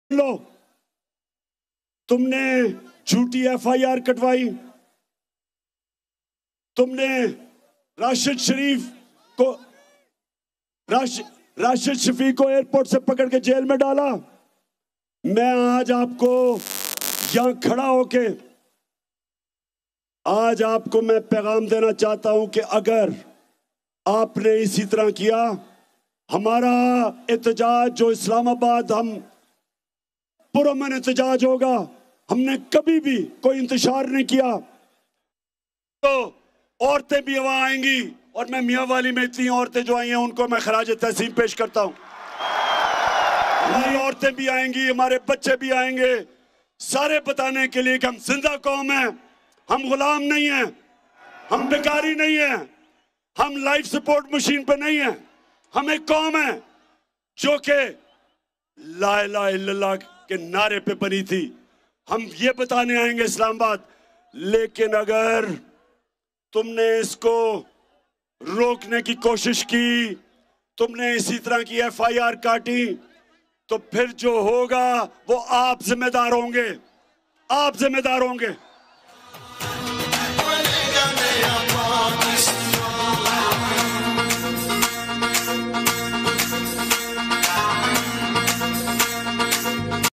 लो, तुमने झूठी एफआईआर कटवाई, तुमने राशिद शफीक को एयरपोर्ट से पकड़ के जेल में डाला। मैं आज आपको यहां खड़ा होके आज आपको मैं पैगाम देना चाहता हूं कि अगर आपने इसी तरह किया, हमारा एहतजाज जो इस्लामाबाद हम पुरअमन एहतजाज होगा। हमने कभी भी कोई इंतशार नहीं किया। तो औरतें भी वहां आएंगी और मैं मियां वाली में इतनी औरतें जो आई हैं उनको मैं खराज तहसीन पेश करता हूं। हमारी औरतें भी आएंगी, हमारे बच्चे भी आएंगे, सारे बताने के लिए कि हम जिंदा कौम हैं, हम गुलाम नहीं हैं, हम बेकारी नहीं हैं, हम लाइफ सपोर्ट मशीन पे नहीं हैं। हम एक कौम है जो कि ला इलाहा इल्लल्लाह के नारे पे बनी थी। हम ये बताने आएंगे इस्लामाबाद। लेकिन अगर तुमने इसको रोकने की कोशिश की, तुमने इसी तरह की एफआईआर काटी, तो फिर जो होगा वो आप जिम्मेदार होंगे, आप जिम्मेदार होंगे।